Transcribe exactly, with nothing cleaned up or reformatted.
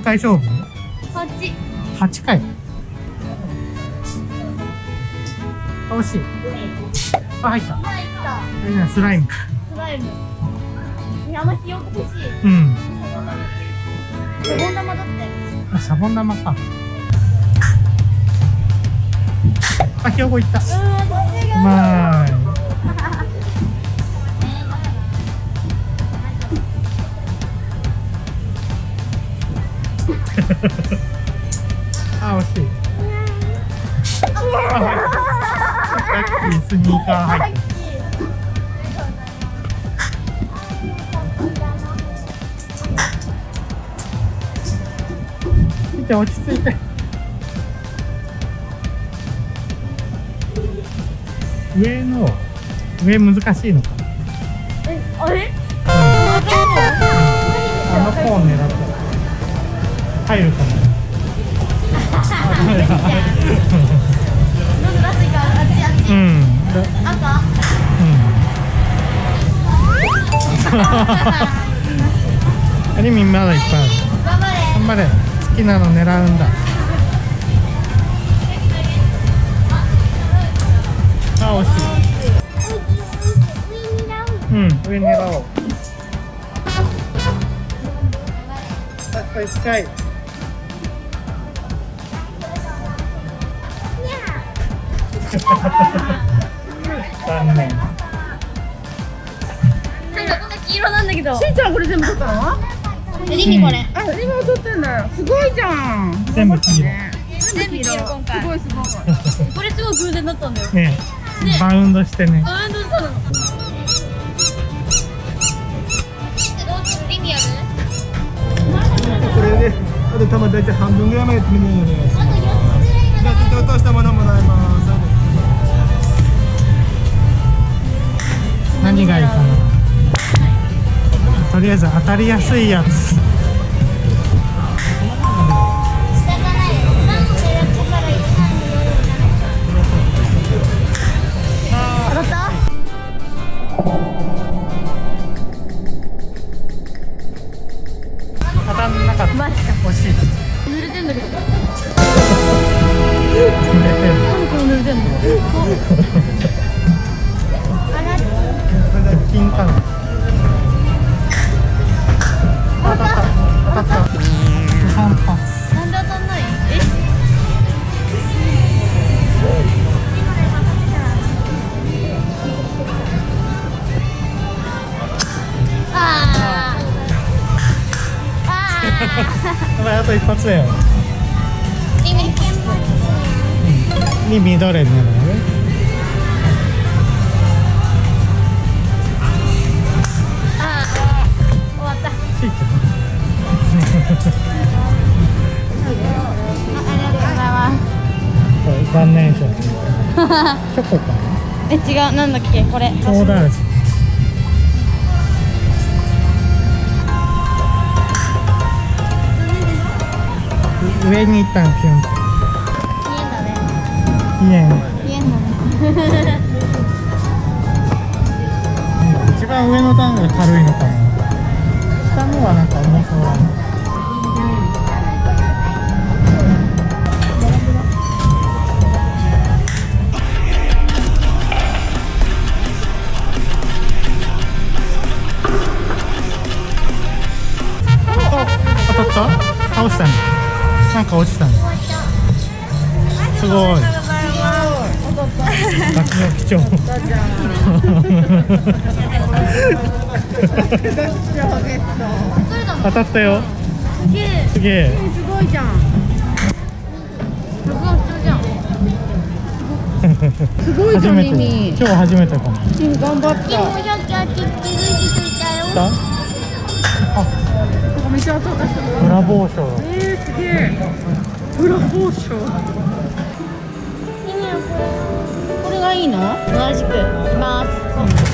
回勝負？ はち。 はちかい。惜しい。あ、入った。 入った。 えなスライム。 スライム。あんまひよこ欲しい。 うん。 シャボン玉だって。 あ、シャボン玉か。あ、ひよこいった。うまーい。あ、惜しい。ラッキースニーカー入って。みーちゃん落ち着いて。上の上難しいのか。 え、あれ？ あのコーン狙った。入るかな。 どんどん出していいか、あっちあっち。 うん。 赤。 うん。アニメまだいっぱいある。 頑張れ。 頑張れ。好きなの狙うんだ。あ、惜しい。うん、上狙おう。あ、これ近い。残念。 黄色なんだけど。 しんちゃんこれ全部取ったの？ リミこれ。 あ、今取ってんだよ。すごいじゃん。 全部黄色。 全部黄色今回。 すごいすごい。 これすごい偶然だったんだよ。 ね、バウンドしてね。 バウンドしたの。リミある？ これで、あと玉大体半分ぐらいまでやってみるので。じゃあ、ちょっと落としたものもらいます。 何がいいかな。とりあえず当たりやすいやつ。 当たった？ 当たんなかった。 マジか。 惜しい。 濡れてんだけど。 濡れてる。 なんでこれ濡れてんの？ 金かな。当たった。当たった。三発。 なんで当たんない？え？あーああと一発だよ。 ー。リミ。 にミドレーになるのね。 ありがとうございます。 残念賞。チョコかな。 え、違う、なんだっけ、これ。 ソーダ味。上に一旦ピュンと。 ピエンだね。 ピエン。 ピエンだね。 一番上の段が軽いのかな。下のはなんか重そうだね。当たった？倒したね。なんか落ちたね。すごい。落書き帳。当たったよ。 すげえ。 すげえ。 すごいじゃん。すごいじゃん、ミミ。 今日初めてかも。 頑張った。 したあ、 めっちゃ当たった人。 ブラボー賞。 えー、すげえ。ブラボー賞。 これがいいの？同じく。いきます。